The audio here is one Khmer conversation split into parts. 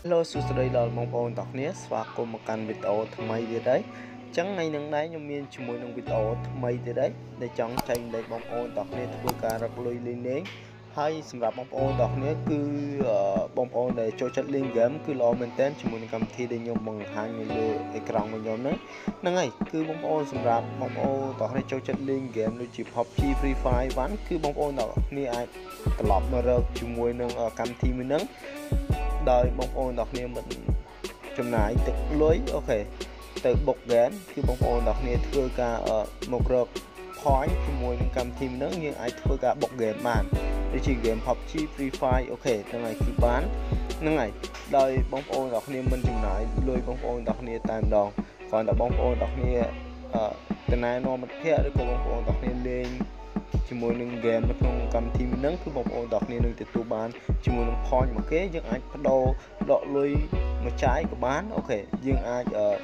Hello សួស្តីដល់បងប្អូនទាំងគ្នាស្វាគមន៍មកកាន់វីដេអូថ្មីទៀតហើយអញ្ចឹងថ្ងៃនេះដែរខ្ញុំមានជាមួយនឹងវីដេអូថ្មីទៀតហើយដែលចង់ចែកម្លែកបងប្អូនទាំងគ្នាធ្វើការរកលុយលេងហើយសម្រាប់បងប្អូនទាំងគ្នាគឺបងប្អូនដែលចូលចិត្តលេងហ្គេមគឺល្អមែនទែនជាមួយនឹងកម្មវិធីដែលខ្ញុំបង្ហាញនៅលើអេក្រង់របស់ខ្ញុំហ្នឹងហើយគឺបងប្អូនសម្រាប់បងប្អូនទាំងគ្នាចូលចិត្តលេងហ្គេមដូចជា PUBG Free Fire 1គឺបងប្អូនទាំងគ្នាអាចត្រឡប់មករកជាមួយនឹងកម្មវិធីមួយហ្នឹងដោយបងប្អូនទាំងគ្នាមិនចំណាយទឹកលុយអូខេទៅបុកហ្គេមគឺបងប្អូនទាំងគ្នាធ្វើការមករក point ជាមួយនឹងកម្មវិធីហ្នឹងយើងអាចធ្វើការបុកហ្គេមបានដូចជាហ្គេម PUBG Free Fire អូខេហ្នឹងហើយគឺបានហ្នឹងហើយដោយបងប្អូនទាំងគ្នាមិនចំណាយលុយបងប្អូនទាំងគ្នាតែម្ដងគ្រាន់តែបងប្អូនទាំងគ្នាទៅណែនាំមិត្តភ័ក្តិឬក៏បងប្អូនទាំងគ្នាលេងជាមួយនឹងហ្គេមនៅក្នុងកម្មវិធីហ្នឹងគឺបងប្អូនទាំងគ្នានឹងទទួលបានជាមួយនឹង point មកគេយើងអាចបដូរដកលុយមួយចាយក៏បានអូខេយើងអាច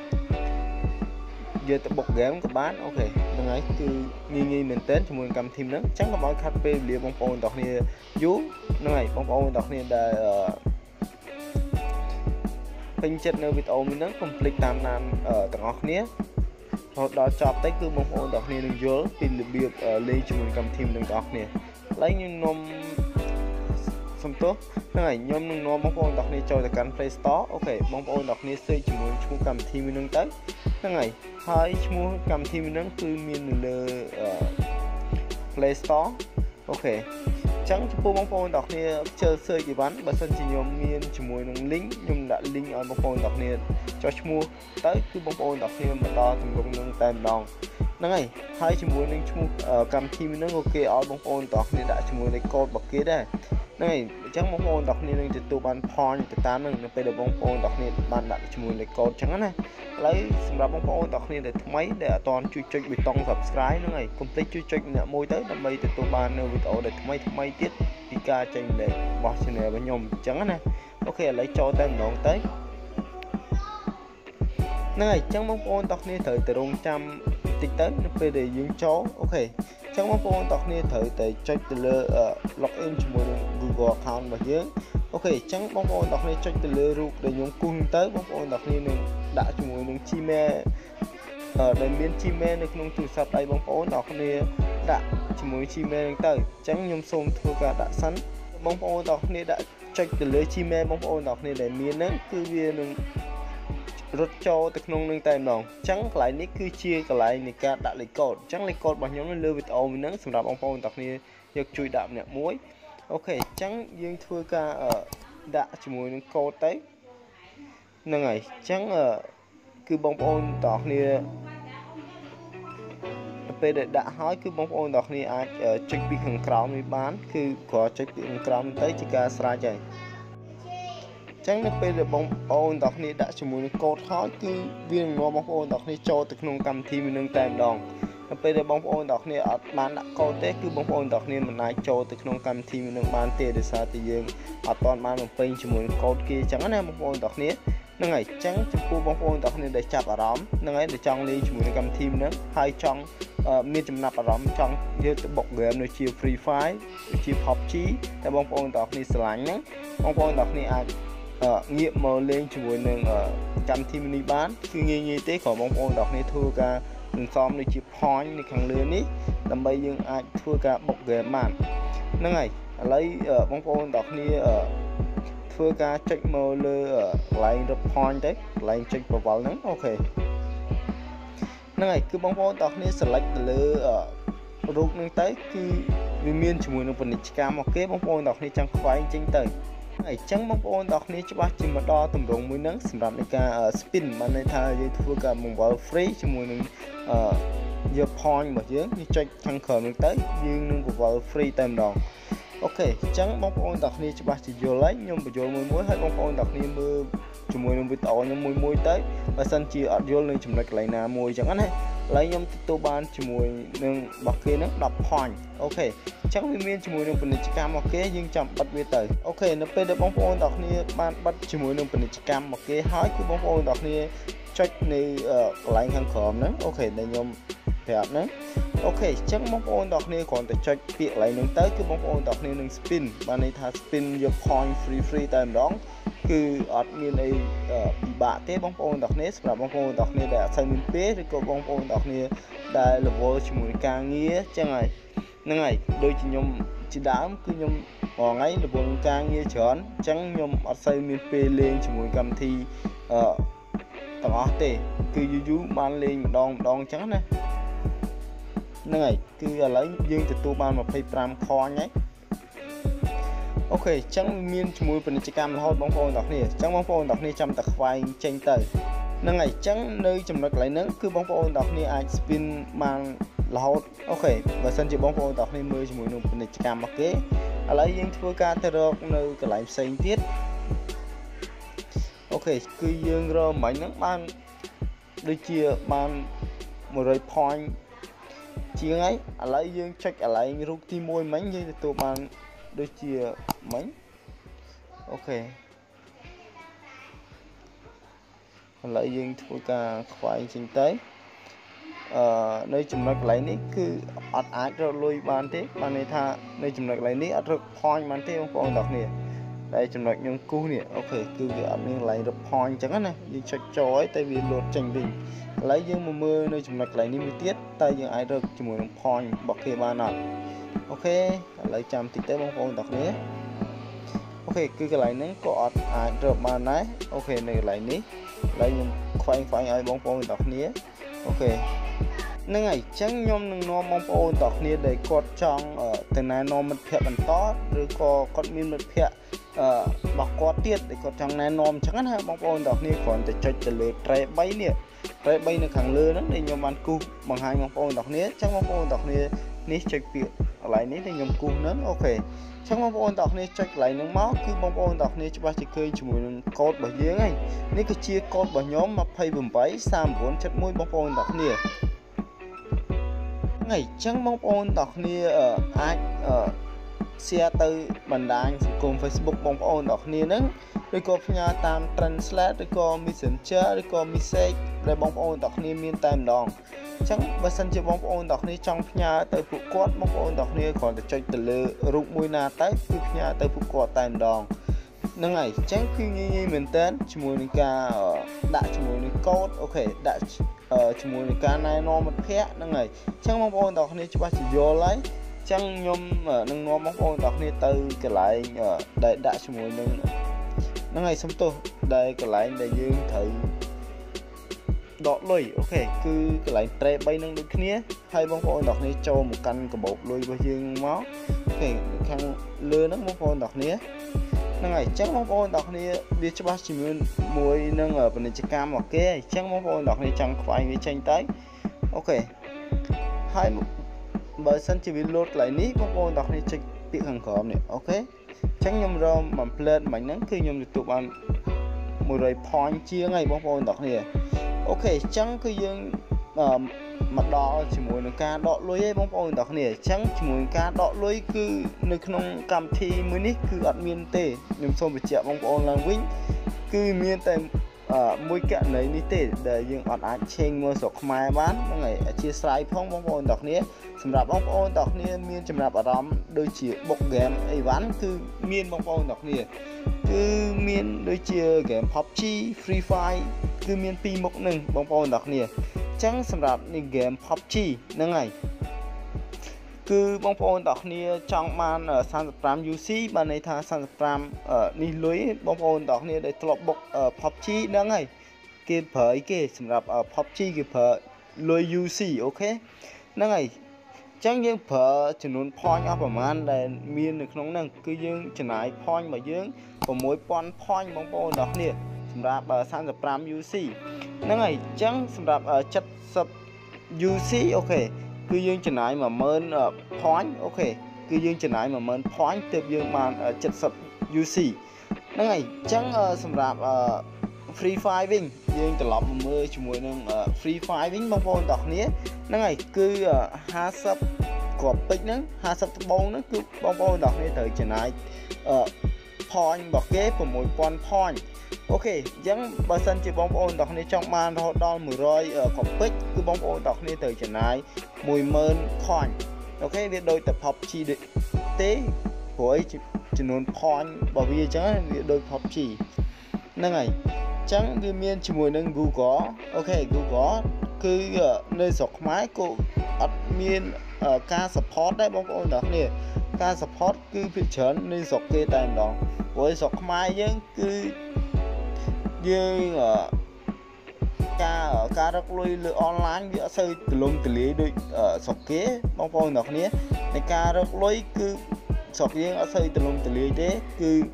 យកទៅបុកហ្គេមក៏បានអូខេហ្នឹងហើយគឺងាយមែនទែនជាមួយនឹងកម្មវិធីហ្នឹងអញ្ចឹងកុំឲ្យខាត់ពេលវេលាបងប្អូនទាំងគ្នាយូរហ្នឹងហើយបងប្អូនទាំងគ្នាដែលពេញចិត្តនៅវីដេអូនេះហ្នឹងកុំភ្លេចតាមដានទាំងអស់គ្នារហូតដល់ចប់ទៅគឺបងប្អូនទាំងគ្នានឹងយល់ពីរបៀបលេងជាមួយកម្មវិធីនឹងទាំងអស់គ្នាឥឡូវខ្ញុំនាំសំទោសហ្នឹងហើយខ្ញុំនឹងនាំបងប្អូនទាំងគ្នាចូលទៅកាន់ Play Store អូខេបងប្អូនទាំងគ្នា search ជាមួយឈ្មោះកម្មវិធីមួយហ្នឹងទៅហ្នឹងហើយឈ្មោះកម្មវិធីមួយហ្នឹងគឺមាននៅលើ Play Store អូខេចឹងចំពោះបងប្អូនទាំងគ្នាជើ search អីវ៉ាន់បើសិនជាខ្ញុំមានជាមួយនឹង link ខ្ញុំដាក់ link ឲ្យបងប្អូនទាំងគ្នាចុះឈ្មោះទៅគឺបងប្អូនទាំងគ្នាមកដល់ទម្រង់នឹងតែម្ដងហ្នឹងហើយជាមួយនឹងឈ្មោះកម្មវិធីហ្នឹងក៏គេឲ្យបងប្អូនទាំងគ្នាដាក់ជាមួយនឹងកូដរបស់គេដែរហ្នឹងហើយអញ្ចឹងបងប្អូនទាំងគ្នានឹងទទួលបាន point ទៅតាមហ្នឹងនៅពេលដែលបងប្អូនទាំងគ្នាបានដាក់ជាមួយនឹងកូដអញ្ចឹងណាឥឡូវសម្រាប់បងប្អូនទាំងគ្នាដែលថ្មីដែលអត់ទាន់ជួយចុចប៊ូតុង Subscribe ហ្នឹងហើយកុំភ្លេចជួយចុចម្នាក់មួយទៅដើម្បីទទួលបាននៅវីដេអូដែលថ្មីទៀតពីការចែកម្លែករបស់ Channel របស់ខ្ញុំអញ្ចឹងណាអូខេឥឡូវចូលតែម្ដងទៅហ្នឹងហើយអញ្ចឹងបងប្អូនទាំងគ្នាត្រូវទៅរងចាំបន្តិចទៅនៅពេលដែលយើងចូលអូខេអញ្ចឹងបងប្អូនទាំងគ្នាត្រូវតែចុចទៅលើ login ជាមួយនឹង Google account របស់យើងអូខេអញ្ចឹងបងប្អូនទាំងគ្នាចុចទៅលើរូបដែលខ្ញុំគូសទៅបងប្អូនទាំងគ្នានឹងដាក់ជាមួយនឹង Gmail ដែលមាន Gmail នៅក្នុងទូរស័ព្ទដៃបងប្អូនទាំងគ្នាដាក់ជាមួយ Gmail ហ្នឹងទៅអញ្ចឹងខ្ញុំសូមធ្វើការដាក់សិនបងប្អូនទាំងគ្នាដាក់ចុចទៅលើ Gmail បងប្អូនទាំងគ្នាដែលមានហ្នឹងគឺវានឹងរត់ចូលទៅក្នុងនឹងតែម្ដងអញ្ចឹងកន្លែងនេះគឺជាកន្លែងនៃការដាក់លេខកូដអញ្ចឹងលេខកូដរបស់ខ្ញុំនៅលើវីដេអូនេះសម្រាប់បងប្អូនទាំងគ្នាយកជួយដាក់ម្នាក់មួយអូខេអញ្ចឹងយើងធ្វើការដាក់ជាមួយនឹងកូដទៅហ្នឹងហើយអញ្ចឹងគឺបងប្អូនទាំងគ្នាពេលដែលដាក់ហើយគឺបងប្អូនទាំងគ្នាអាចចុចពីខាងក្រោមនេះបានគឺគ្រាន់ចុចពីខាងក្រោមទៅជាការស្រេចហើយចឹងនៅពេលដែលបងប្អូនទាំងគ្នាដាក់ជាមួយនឹងកូដហើយគឺវានឹងនាំបងប្អូនទាំងគ្នាចូលទៅក្នុងកម្មវិធីមួយនឹងតែម្ដងនៅពេលដែលបងប្អូនទាំងគ្នាអត់បានដាក់កូដទេគឺបងប្អូនទាំងគ្នាមិនអាចចូលទៅក្នុងកម្មវិធីមួយនឹងបានទេដោយសារតែយើងអត់ទាន់បានបំពេញជាមួយនឹងកូដគេចឹងណាបងប្អូនទាំងគ្នាហ្នឹងហើយអញ្ចឹងចំពោះបងប្អូនទាំងគ្នាដែលចាប់អារម្មណ៍ហ្នឹងហើយដែលចង់លេងជាមួយនឹងកម្មវិធីហ្នឹងហើយចង់មានចំណាប់អារម្មណ៍ចង់យកទៅបុកហ្គេមដូចជា Free Fire ដូចជា PUBG តែបងប្អូនទាំងគ្នាស្រឡាញ់ហ្នឹងបងប្អូនទាំងគ្នាអាចងាកមកលេងជាមួយនឹងកម្មវិធីនេះបានគឺងាយទេគ្រាន់បងប្អូនទាំងគ្នាធ្វើការសន្សំដូចជា point នៅខាងលើនេះដើម្បីយើងអាចធ្វើការបុកហ្គេមបានហ្នឹងហើយឥឡូវបងប្អូនទាំងគ្នាធ្វើការចុចមកលើកន្លែងរត់ point ទៅកន្លែងចុចប្រវល់ហ្នឹងអូខេហ្នឹងហើយគឺបងប្អូនទាំងគ្នា select ទៅលើរូបហ្នឹងទៅគឺវាមានជាមួយនឹងពាណិជ្ជកម្មមកគេបងប្អូនទាំងគ្នាចង់ខ្វែងចេញទៅហើយអញ្ចឹងបងប្អូនទាំងគ្នាច្បាស់ជាមកដល់ទម្រង់មួយហ្នឹងសម្រាប់នៃការ spin បានន័យថាយើងធ្វើការបង្វិល free ជាមួយនឹងយក point របស់យើងចុចខាងក្រោមហ្នឹងទៅយើងនឹងបង្វិល free តែម្ដងអូខេអញ្ចឹងបងប្អូនទាំងគ្នាច្បាស់ជាយល់ហើយខ្ញុំបញ្យល់មួយហើយបងប្អូនទាំងគ្នាមើលជាមួយនឹងវីដេអូខ្ញុំមួយទៅបើសិនជាអត់យល់នឹងចំណុចកន្លែងណាមួយអញ្ចឹងណាឥឡូវខ្ញុំទទួលបានជាមួយនឹងរបស់គេហ្នឹង10 point អូខេអញ្ចឹងវាមានជាមួយនឹងពាណិជ្ជកម្មមកគេយើងចាំបិទវាទៅអូខេនៅពេលដែលបងប្អូនទាំងគ្នាបានបិទជាមួយនឹងពាណិជ្ជកម្មមកគេហើយគឺបងប្អូនទាំងគ្នាចុចនៅកន្លែងខាងក្រោមហ្នឹងអូខេដែលខ្ញុំប្រាប់ហ្នឹងអូខេអញ្ចឹងបងប្អូនទាំងគ្នាគ្រាន់តែចុចពាក្យកន្លែងហ្នឹងទៅគឺបងប្អូនទាំងគ្នានឹង spin បានន័យថា spin យក point free តែម្ដងគឺអត់មានអីពិបាកទេបងប្អូនទាំងគ្នាសម្រាប់បងប្អូនទាំងគ្នាដែលអត់សូវមានពេលឬក៏បងប្អូនទាំងគ្នាដែលរវល់ជាមួយនឹងការងារចឹងហើយហ្នឹងហើយដូចជាខ្ញុំជាដើមគឺខ្ញុំរាល់ថ្ងៃរវល់នឹងការងារច្រើនអញ្ចឹងខ្ញុំអត់សូវមានពេលលេងជាមួយកម្មវិធីទាំងអស់ទេគឺយូរបានលេងម្ដងអញ្ចឹងណាហ្នឹងហើយគឺឥឡូវយើងទទួលបាន25ខហើយអូខេអញ្ចឹងមានជាមួយពាណិជ្ជកម្មរហូតបងប្អូនទាំងគ្នាអញ្ចឹងបងប្អូនទាំងគ្នាចាំតែខ្វែងចេញទៅហ្នឹងហើយអញ្ចឹងនៅចំណុចកន្លែងហ្នឹងគឺបងប្អូនទាំងគ្នាអាច spin បានរហូតអូខេបើសិនជាបងប្អូនទាំងគ្នាមើលជាមួយនឹងពាណិជ្ជកម្មមកគេឥឡូវយើងធ្វើការទៅរកនៅកន្លែងផ្សេងទៀតអូខេគឺយើងរកមិញហ្នឹងបានដូចជាបាន100 point ជាងហើយឥឡូវយើងចុចកន្លែងរូបទី1មិញយើងទទួលបានដូចជាមិញអូខេឥឡូវយើងធ្វើការខ្វែងចេញទៅនៅចំណុចកន្លែងនេះគឺអត់អាចរកលុយបានទេបានន័យថានៅចំណុចកន្លែងនេះអត់រក point បានទេបងប្អូនទាំងគ្នាដែលចំណុចខ្ញុំគូសនេះអូខេគឺវាអត់មានកន្លែងរក point អញ្ចឹងណាយើងចុចចូលហើយតែវាលោតចេញវិញឥឡូវយើងមកមើលនៅចំណុចកន្លែងនេះមួយទៀតតើយើងអាចរកជាមួយនឹង point របស់គេបានអត់អូខេឥឡូវចាំតិចទៅបងប្អូនទាំងគ្នាអូខេគឺកន្លែងហ្នឹងក៏អត់អាចរកបានដែរអូខេនៅកន្លែងនេះឥឡូវខ្ញុំខ្វែងឲ្យបងប្អូនទាំងគ្នាអូខេហ្នឹងហើយអញ្ចឹងខ្ញុំនឹងនាំបងប្អូនទាំងគ្នាដែលគាត់ចង់ទៅណែនាំមិត្តភ័ក្តិបន្តឬក៏គាត់មានមិត្តភ័ក្តិរបស់គាត់ទៀតដែលគាត់ចង់ណែនាំអញ្ចឹងណាបងប្អូនទាំងគ្នាគ្រាន់តែចុចទៅលើ tre 3 នេះ tre 3 នៅខាងលើហ្នឹងដែលខ្ញុំបានគូសបង្ហាញបងប្អូនទាំងគ្នាអញ្ចឹងបងប្អូនទាំងគ្នានេះចុចពាក្យកន្លែងនេះដែលខ្ញុំគូសហ្នឹងអូខេអញ្ចឹងបងប្អូនទាំងគ្នាចុចកន្លែងហ្នឹងមកគឺបងប្អូនទាំងគ្នាច្បាស់ជាឃើញជាមួយនឹងកូដរបស់យើងហើយនេះគឺជាកូដរបស់ខ្ញុំ283971បងប្អូនទាំងគ្នាថ្ងៃអញ្ចឹងបងប្អូនទាំងគ្នាអាច share ទៅបណ្ដាញសង្គម Facebook បងប្អូនទាំងគ្នាហ្នឹងឬក៏ផ្ញើតាម Translate ឬក៏ Messenger ឬក៏ Message ដែលបងប្អូនទាំងគ្នាមានតែម្ដងអញ្ចឹងបើសិនជាបងប្អូនទាំងគ្នាចង់ផ្ញើទៅពួកគាត់បងប្អូនទាំងគ្នាគ្រាន់តែចុចទៅលើរូបមួយណាទៅគឺផ្ញើទៅពួកគាត់តែម្ដងហ្នឹងហើយអញ្ចឹងគឺងាយមែនតើជាមួយនឹងការដាក់ជាមួយនឹងកូដអូខេដាក់ជាមួយនឹងការណែនាំមិត្តភ័ក្តិហ្នឹងហើយអញ្ចឹងបងប្អូនទាំងគ្នាច្បាស់ជាយល់ហើយអញ្ចឹងខ្ញុំនឹងនាំបងប្អូនទាំងគ្នាទៅកន្លែងដែលដាក់ជាមួយនឹងហ្នឹងហើយសំទោសដែលកន្លែងដែលយើងត្រូវដកលុយអូខេគឺកន្លែង tre 3នឹងដូចគ្នាហើយបងប្អូនទាំងគ្នាចូលមកកាន់កាបូបលុយរបស់យើងមកអូខេខាងលើហ្នឹងបងប្អូនទាំងគ្នាហ្នឹងហើយអញ្ចឹងបងប្អូនទាំងគ្នាវាច្បាស់ជាមួយនឹងពាណិជ្ជកម្មរបស់គេអញ្ចឹងបងប្អូនទាំងគ្នាចង់ខ្វែងវាចេញទៅអូខេហើយបើសិនជាវាលោតកន្លែងនេះបងប្អូនទាំងគ្នាចុចពាក្យខាងក្រោមនេះអូខេអញ្ចឹងខ្ញុំរកមួយផ្លេតមិញហ្នឹងគឺខ្ញុំទទួលបាន100 point ជាងហើយបងប្អូនទាំងគ្នាអូខេអញ្ចឹងគឺយើងមកដល់ជាមួយនឹងការដកលុយឯងបងប្អូនទាំងគ្នាអញ្ចឹងជាមួយនឹងការដកលុយគឺនៅក្នុងកម្មវិធីមួយនេះគឺអត់មានទេខ្ញុំសូមបញ្ជាក់បងប្អូនឡើងវិញគឺមានតែមួយករណីនេះទេដែលយើងអត់អាចឆេងមើលស្រុកខ្មែរបានហ្នឹងហើយអធិស្ឋានផងបងប្អូនទាំងគ្នាសម្រាប់បងប្អូនទាំងគ្នាមានចំណាប់អារម្មណ៍ដូចជា book game អីវ៉ាន់គឺមានបងប្អូនទាំងគ្នាគឺមានដូចជា game PUBG Free Fire គឺមានពីរមុខហ្នឹងបងប្អូនទាំងគ្នាអញ្ចឹងសម្រាប់នេះ game PUBG ហ្នឹងហើយគឺបងប្អូនទាំងគ្នាចង់បាន35 UC បានន័យថា35នេះលុយបងប្អូនទាំងគ្នាដែលធ្លាប់បុក PUBG ហ្នឹងហើយគេប្រើអីគេសម្រាប់ PUBG គេប្រើលុយ UC អូខេហ្នឹងហើយអញ្ចឹងយើងប្រើចំនួន point អស់ប្រហែលដែលមាននៅក្នុងហ្នឹងគឺយើងចំណាយ point របស់យើង 6000 point បងប្អូនទាំងគ្នាសម្រាប់35 UC ហ្នឹងហើយអញ្ចឹងសម្រាប់70 UC អូខេគឺយើងចំណាយ 10000 point អូខេគឺយើងចំណាយ 10000 point ទើបយើងបាន70 UC ហ្នឹងហើយអញ្ចឹងសម្រាប់Free Fire វិញយើងត្រឡប់មកមើលជាមួយនឹង Free Fire វិញបងប្អូនទាំងគ្នាហ្នឹងហើយគឺ50គ្រាប់ពេជ្រហ្នឹង50ត្បូងហ្នឹងគឺបងប្អូនទាំងគ្នាត្រូវចំណាយpoint របស់គេ 6000 point អូខេអញ្ចឹងបើសិនជាបងប្អូនទាំងគ្នាចង់បានរហូតដល់100គ្រាប់ពេជ្រគឺបងប្អូនទាំងគ្នាត្រូវចំណាយ 10000 coin អូខេវាដូចតែ PUBG ទេព្រោះចំនួន point របស់វាអញ្ចឹងវាដូច PUBG nâng này chẳng vì miền chỉ mùi nâng Google ok Google cứ nơi sọc máy cô admin ca support đấy bóng ôn đó nè ca support cứ bị chấn nơi sọc kê tay đó với sọc máy nhưng cứ như ca rất lui lựa online giữa xây từ lông từ lý đôi sọc kế bóng ôn đó nè này ca rất lui cứ sọc riêng ở xây từ lông từ lý thế cứ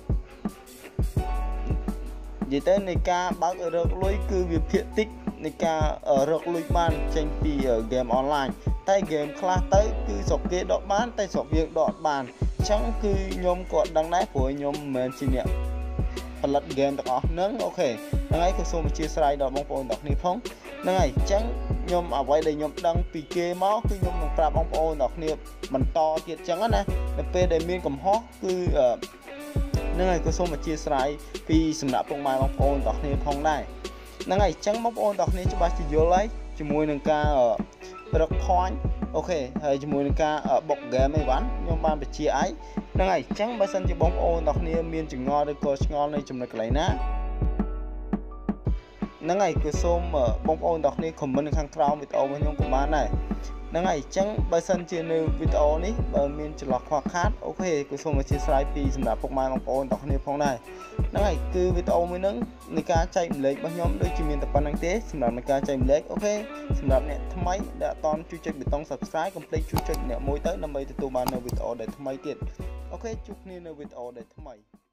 vậy tới này ca bác ở rất lui cứ việc thiện tích này ca ở rất lui ban tranh pi ở game online tay game class tới cứ sọc kế đọt bán tay sọc việc đọt bàn chẳng cứ nhóm còn đăng đáy của nhóm mình chỉ niệm phần lật game đó nâng ok nâng ấy cũng xong chia sẻ đọt bóng ôn đọc này phong nâng ấy chẳng nhóm ở vậy đây nhóm đăng pi kê máu cứ nhóm bằng pra bóng ôn đọc này mình to thiệt chẳng á nè p để miên cầm hót cứ nâng này có số mà chia sẻ vì sầm nạp trong mai bóng ôn đọc này phong đây nâng này chẳng bóng ôn đọc này cho bà chỉ vô lấy chỉ mùi nâng ca ở rất point ok hay chỉ mùi nâng ca ở bọc game này bán nhưng bạn phải chia ấy nâng này chẳng bà sân cho bóng ôn đọc này miên chừng ngon đây có ngon này chùm này lấy ná nâng này có số mà bóng ôn đọc này comment khang crown video với nhóm của bạn này nâng này chẳng bà sân chia nơi video này bà miên chỉ lọc hoặc khác ok có số mà chia sẻ vì sầm nạp trong mai bóng ôn đọc này phong này nâng này cứ video mới nâng người ca chạy lấy bao nhóm đôi chỉ miền tập năng tế sầm nạp người ca chạy lấy ok sầm nạp nè tham máy đã toàn chui chạy bị tông subscribe complete chui chạy nè mỗi tới 50 từ ban video để tham máy tiền ok chúc nên video để tham máy